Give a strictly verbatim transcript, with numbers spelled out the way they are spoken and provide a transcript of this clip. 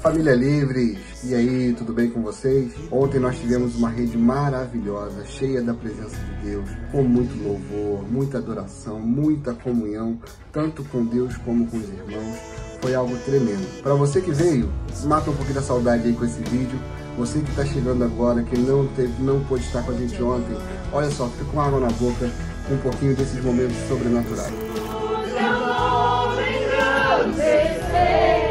Família Livres, e aí, tudo bem com vocês? Ontem nós tivemos uma rede maravilhosa, cheia da presença de Deus, com muito louvor, muita adoração, muita comunhão, tanto com Deus como com os irmãos. Foi algo tremendo. Para você que veio, mata um pouquinho da saudade aí com esse vídeo. Você que está chegando agora, que não, teve, não pôde estar com a gente ontem, olha só, fica com água na boca, com um pouquinho desses momentos sobrenaturais. Your glory through this day.